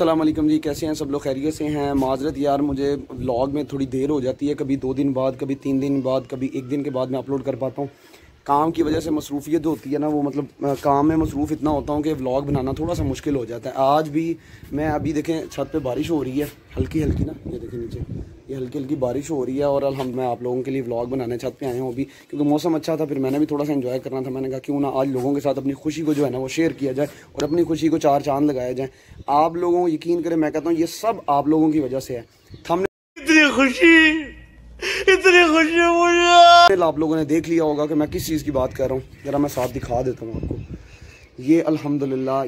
अस्सलाम वालेकुम जी, कैसे हैं सब लोग? खैरियत से हैं? माजरत यार, मुझे व्लॉग में थोड़ी देर हो जाती है, कभी 2 दिन बाद, कभी 3 दिन बाद, कभी 1 दिन के बाद मैं अपलोड कर पाता हूँ। काम की वजह से मसरूफियत होती है ना, वो मतलब काम में मसरूफ़ इतना होता हूँ कि व्लॉग बनाना थोड़ा सा मुश्किल हो जाता है। आज भी मैं अभी देखें छत पे बारिश हो रही है, हल्की हल्की ना, ये देखें नीचे ये हल्की हल्की बारिश हो रही है और मैं आप लोगों के लिए व्लॉग बनाने छत पे आया हूँ अभी, क्योंकि मौसम अच्छा था। फिर मैंने भी थोड़ा सा एंजॉय करना था, मैंने कहा क्यों ना आज लोगों के साथ अपनी खुशी को जो है ना वो शेयर किया जाए और अपनी खुशी को 4 चांद लगाया जाए। आप लोगों को यकीन करें, मैं कहता हूँ ये सब आप लोगों की वजह से है। हमने इतनी खुशी मुझे आप लोगों ने देख लिया होगा कि मैं किस चीज़ की बात कर रहा हूँ। ज़रा मैं साथ दिखा देता हूँ आपको। ये अल्हम्दुलिल्लाह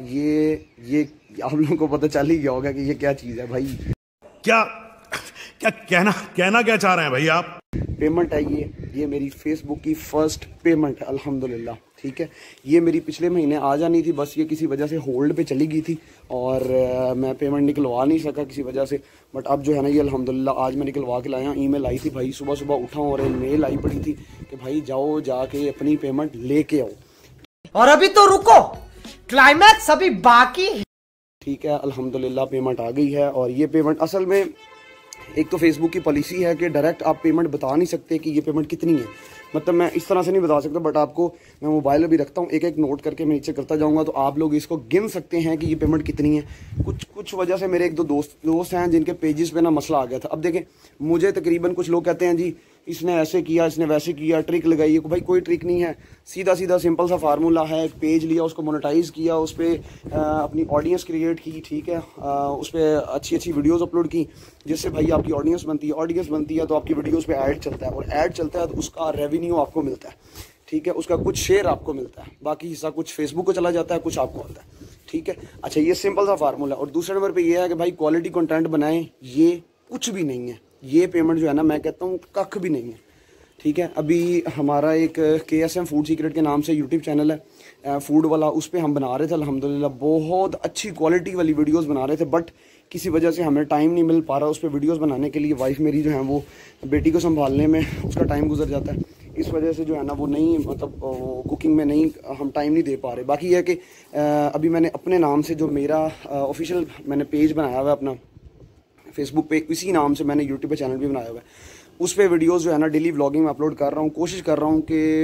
ये आप लोगों को पता चल ही गया होगा कि ये क्या चीज़ है भाई। क्या क्या कहना क्या चाह रहे हैं भाई आप? पेमेंट है ये मेरी फेसबुक की फ़र्स्ट पेमेंट है अल्हम्दुलिल्लाह, ठीक है। ये मेरी पिछले महीने आ जानी थी, बस ये किसी वजह से होल्ड पे चली गई थी और मैं पेमेंट निकलवा नहीं सका किसी वजह से। बट अब जो है ना ये अल्हम्दुलिल्लाह आज मैं निकलवा के लाया। ईमेल आई थी भाई, सुबह सुबह उठा और मेल आई पड़ी थी कि भाई जाओ जाके अपनी पेमेंट लेके आओ। और अभी तो रुको, क्लाइमैक्स अभी बाकी है। ठीक है, अल्हम्दुलिल्लाह पेमेंट आ गई है। और ये पेमेंट असल में एक तो फेसबुक की पॉलिसी है कि डायरेक्ट आप पेमेंट बता नहीं सकते कि ये पेमेंट कितनी है। मतलब मैं इस तरह से नहीं बता सकता, बट आपको मैं मोबाइल भी रखता हूँ, एक एक नोट करके मैं नीचे करता जाऊँगा तो आप लोग इसको गिन सकते हैं कि ये पेमेंट कितनी है। कुछ वजह से मेरे एक दो दोस्त हैं जिनके पेजेस पे ना मसला आ गया था। अब देखें, मुझे तकरीबन कुछ लोग कहते हैं जी इसने ऐसे किया, इसने वैसे किया, ट्रिक लगाई। भाई कोई ट्रिक नहीं है, सीधा सीधा सिंपल सा फार्मूला है। एक पेज लिया, उसको मोनेटाइज किया, उस पर अपनी ऑडियंस क्रिएट की, ठीक है, उस पर अच्छी अच्छी वीडियोस अपलोड की, जिससे भाई आपकी ऑडियंस बनती है। ऑडियंस बनती है तो आपकी वीडियोस पे ऐड चलता है और ऐड चलता है तो उसका रेवेन्यू आपको मिलता है, ठीक है। उसका कुछ शेयर आपको मिलता है, बाकी हिस्सा कुछ फेसबुक को चला जाता है, कुछ आपको आता है, ठीक है। अच्छा, ये सिंपल सा फार्मूला। और दूसरे नंबर पे ये है कि भाई क्वालिटी कंटेंट बनाएं, ये कुछ भी नहीं है। ये पेमेंट जो है ना, मैं कहता हूँ कख भी नहीं है, ठीक है। अभी हमारा एक KSM फूड सीक्रेट के नाम से यूट्यूब चैनल है फूड वाला, उस पर हम बना रहे थे अल्हम्दुलिल्लाह, बहुत अच्छी क्वालिटी वाली वीडियोस बना रहे थे। बट किसी वजह से हमें टाइम नहीं मिल पा रहा उस पर वीडियोस बनाने के लिए। वाइफ मेरी जो है वो बेटी को संभालने में उसका टाइम गुजर जाता है, इस वजह से जो है ना वो नहीं, मतलब कुकिंग में नहीं, हम टाइम नहीं दे पा रहे। बाकी यह है कि अभी मैंने अपने नाम से जो मेरा ऑफिशियल मैंने पेज बनाया हुआ है अपना फेसबुक पे, इसी नाम से मैंने यूट्यूब पे चैनल भी बनाया हुआ है। उस पे वीडियोस जो है ना डेली व्लॉगिंग में अपलोड कर रहा हूँ। कोशिश कर रहा हूँ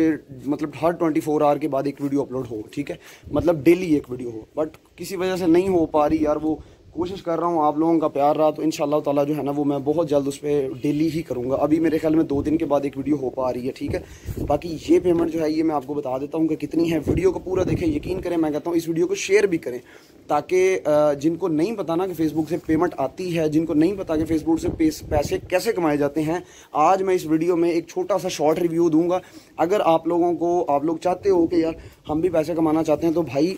कि मतलब हर 24 आवर के बाद एक वीडियो अपलोड हो, ठीक है, मतलब डेली एक वीडियो हो। बट किसी वजह से नहीं हो पा रही यार, वो कोशिश कर रहा हूँ। आप लोगों का प्यार रहा तो इंशाल्लाह ताला जो है ना वो मैं बहुत जल्द उस पर डेली ही करूँगा। अभी मेरे ख्याल में 2 दिन के बाद एक वीडियो हो पा रही है, ठीक है। बाकी ये पेमेंट जो है ये मैं आपको बता देता हूँ कि कितनी है। वीडियो को पूरा देखें, यकीन करें, मैं कहता हूँ इस वीडियो को शेयर भी करें, ताकि जिनको नहीं पता ना कि फेसबुक से पेमेंट आती है, जिनको नहीं पता कि फेसबुक से पैसे कैसे कमाए जाते हैं, आज मैं इस वीडियो में एक छोटा सा शॉर्ट रिव्यू दूंगा। अगर आप लोग चाहते हो कि यार हम भी पैसे कमाना चाहते हैं तो भाई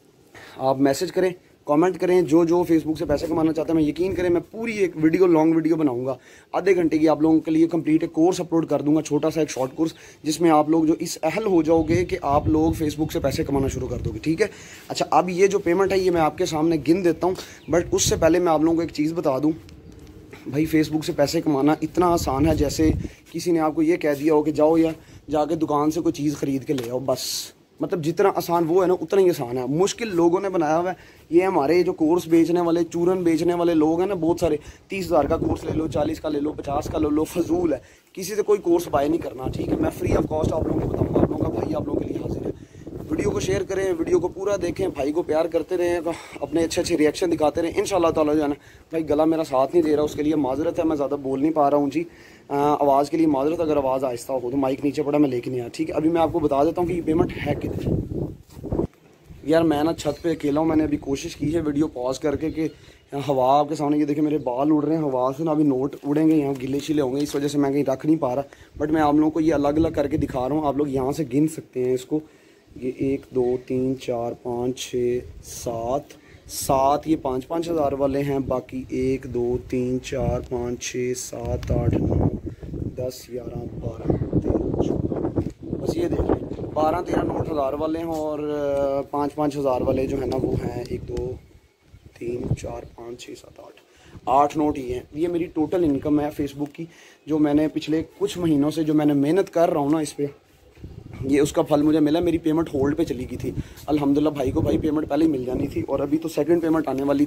आप मैसेज करें, कमेंट करें, जो फेसबुक से पैसे कमाना चाहते हैं। मैं यकीन करें, मैं पूरी एक वीडियो, लॉन्ग वीडियो बनाऊंगा, आधे घंटे की, आप लोगों के लिए कंप्लीट एक कोर्स अपलोड कर दूंगा, छोटा सा एक शॉर्ट कोर्स, जिसमें आप लोग जो इस अहल हो जाओगे कि आप लोग फेसबुक से पैसे कमाना शुरू कर दोगे, ठीक है। अच्छा, अब ये जो पेमेंट है ये मैं आपके सामने गिन देता हूँ, बट उससे पहले मैं आप लोगों को एक चीज़ बता दूँ। भाई फेसबुक से पैसे कमाना इतना आसान है जैसे किसी ने आपको ये कह दिया हो कि जाओ यार जाके दुकान से कोई चीज़ ख़रीद के ले आओ, बस। मतलब जितना आसान वो है ना उतना ही आसान है। मुश्किल लोगों ने बनाया हुआ है। ये हमारे जो कोर्स बेचने वाले, चूरन बेचने वाले लोग हैं ना, बहुत सारे, 30,000 का कोर्स ले लो, 40 का ले लो, 50 का ले लो, फजूल है। किसी से कोई कोर्स बाय नहीं करना, ठीक है। मैं फ्री ऑफ कॉस्ट आप लोगों को बताऊँगा, आप लोगों का भाई आप लोगों के लिए हाजिर है। वीडियो को शेयर करें, वीडियो को पूरा देखें, भाई को प्यार करते रहें, अपने अच्छे अच्छे रिएक्शन दिखाते रहें। इंशाल्लाह ताला जो है ना, भाई गला मेरा साथ नहीं दे रहा, उसके लिए माजरत है, मैं ज़्यादा बोल नहीं पा रहा हूँ जी। आवाज़ के लिए माजरत, अगर आवाज़ आहिस्ता हो तो माइक नीचे पड़ा, मैं लेके नहीं आया, ठीक है। अभी मैं आपको बता देता हूँ कि ये पेमेंट है कितनी। यार मैं ना छत पे अकेला हूँ, मैंने अभी कोशिश की है वीडियो पॉज करके कि हवा आपके सामने, ये देखें मेरे बाल उड़ रहे हैं हवा से ना, अभी नोट उड़ेंगे, यहाँ गिले छिले होंगे, इस वजह से मैं कहीं रख नहीं पा रहा। बट मैं आप लोगों को ये अलग अलग करके दिखा रहा हूँ, आप लोग यहाँ से गिन सकते हैं इसको। ये 1 2 3 4 5 6 7 ये 5-5 हज़ार वाले हैं। बाकी 1 2 3 4 5 6 7 8 9 10 11 12 13 14, बस ये देख लें, 12 13 नोट हज़ार वाले हैं और 5-5 हज़ार वाले जो है ना वो हैं 1 2 3 4 5 6 7 8 नोट ही हैं। ये मेरी टोटल इनकम है फेसबुक की, जो मैंने पिछले कुछ महीनों से जो मैंने मेहनत कर रहा हूँ ना इस पर, ये उसका फल मुझे मिला। मेरी पेमेंट होल्ड पे चली गई थी, अल्हम्दुलिल्लाह भाई को भाई पेमेंट पहले ही मिल जानी थी और अभी तो सेकंड पेमेंट आने वाली थी।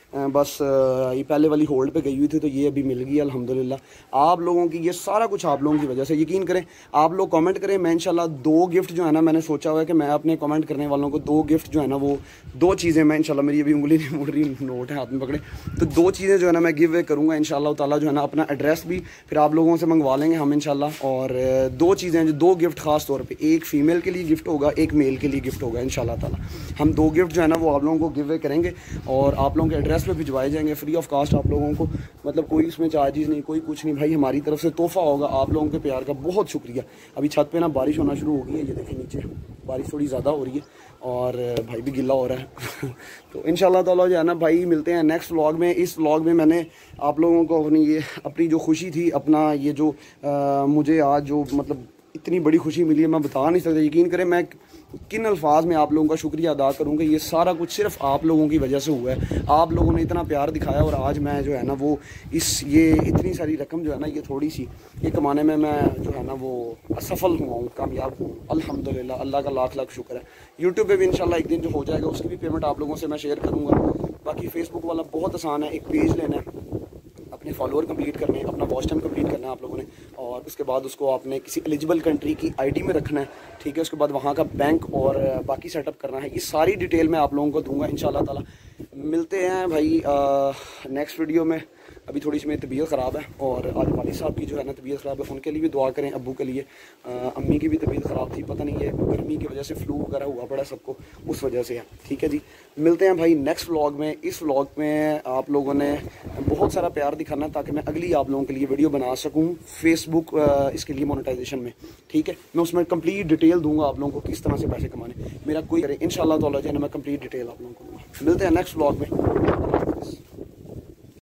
बस ये पहले वाली होल्ड पे गई हुई थी, तो ये अभी मिल गई अल्हम्दुलिल्लाह। आप लोगों की ये सारा कुछ आप लोगों की वजह से, यकीन करें, आप लोग कमेंट करें, मैं इंशाल्लाह 2 गिफ्ट जो है ना, मैंने सोचा हुआ है कि मैं अपने कमेंट करने वालों को 2 गिफ्ट जो है ना, वो 2 चीज़ें मैं इंशाल्लाह, मेरी अभी उंगली नहीं मुड़ रही, नोट है हाथ में पकड़े, तो 2 चीज़ें जो है ना मैं गिव वे करूँगा इंशाल्लाह ताला, जो है ना अपना एड्रेस भी फिर आप लोगों से मंगवा लेंगे हम इंशाल्लाह। और 2 चीज़ें जो 2 गिफ्ट ख़ास तौर पे, एक फ़ीमेल के लिए गिफ्ट होगा, एक मेल के लिए गिफ्ट होगा इंशाल्लाह ताला। हम 2 गिफ्ट जो है ना वो आप लोगों को गिव वे करेंगे और आप लोगों के एड्रेस पे भिजवाए जाएंगे फ्री ऑफ कास्ट आप लोगों को, मतलब कोई इसमें चार्जेस नहीं, कोई कुछ नहीं भाई, हमारी तरफ से तोहफ़ा होगा। आप लोगों के प्यार का बहुत शुक्रिया। अभी छत पे ना बारिश होना शुरू हो गई है, ये देखें नीचे बारिश थोड़ी ज़्यादा हो रही है और भाई भी गिल्ला हो रहा है तो इंशाल्लाह ताला जो है ना भाई मिलते हैं नेक्स्ट व्लॉग में। इस व्लॉग में मैंने आप लोगों को अपनी जो खुशी थी, अपना ये जो मुझे आज जो मतलब इतनी बड़ी खुशी मिली है, मैं बता नहीं सकता। यकीन करें मैं किन अल्फाज में आप लोगों का शुक्रिया अदा करूँगा। ये सारा कुछ सिर्फ आप लोगों की वजह से हुआ है। आप लोगों ने इतना प्यार दिखाया और आज मैं जो है ना वो ये इतनी सारी रकम जो है ना, ये थोड़ी सी ये कमाने में मैं जो है ना वो असफल हुआ हूँ, कामयाब हूँ अल्हम्दुलिल्लाह। अल्लाह का लाख लाख शुक्र है। यूट्यूब पे भी इंशाल्लाह एक दिन जो हो जाएगा उसकी भी पेमेंट आप लोगों से मैं शेयर करूँगा। बाकी फेसबुक वाला बहुत आसान है, एक पेज लेना है, अपने फॉलोअर कंप्लीट करने हैं, अपना वॉच टाइम कंप्लीट करना है आप लोगों ने, और उसके बाद उसको आपने किसी एलिजिबल कंट्री की आईडी में रखना है, ठीक है। उसके बाद वहाँ का बैंक और बाकी सेटअप करना है। ये सारी डिटेल मैं आप लोगों को दूंगा इंशाल्लाह ताला। मिलते हैं भाई नेक्स्ट वीडियो में। अभी थोड़ी सी मेरी तबीयत ख़राब है और आज वालिद साहब की जो है ना तबीयत ख़राब है, उनके लिए भी दुआ करें, अब्बू के लिए। अम्मी की भी तबीयत ख़राब थी, पता नहीं है गर्मी की वजह से फ्लू वगैरह हुआ पड़ा सबको, उस वजह से है, ठीक है जी। मिलते हैं भाई नेक्स्ट व्लॉग में। इस व्लॉग में आप लोगों ने बहुत सारा प्यार दिखाना ताकि मैं अगली आप लोगों के लिए वीडियो बना सकूँ फेसबुक इसके लिए मोनेटाइजेशन में, ठीक है। मैं उसमें कंप्लीट डिटेल दूंगा आप लोगों को किस तरह से पैसे कमाने, मेरा कोई करे इंशाल्लाह ताला जो है ना मैं कंप्लीट डिटेल आप लोगों को दूंगा। मिलते हैं नेक्स्ट व्लॉग में।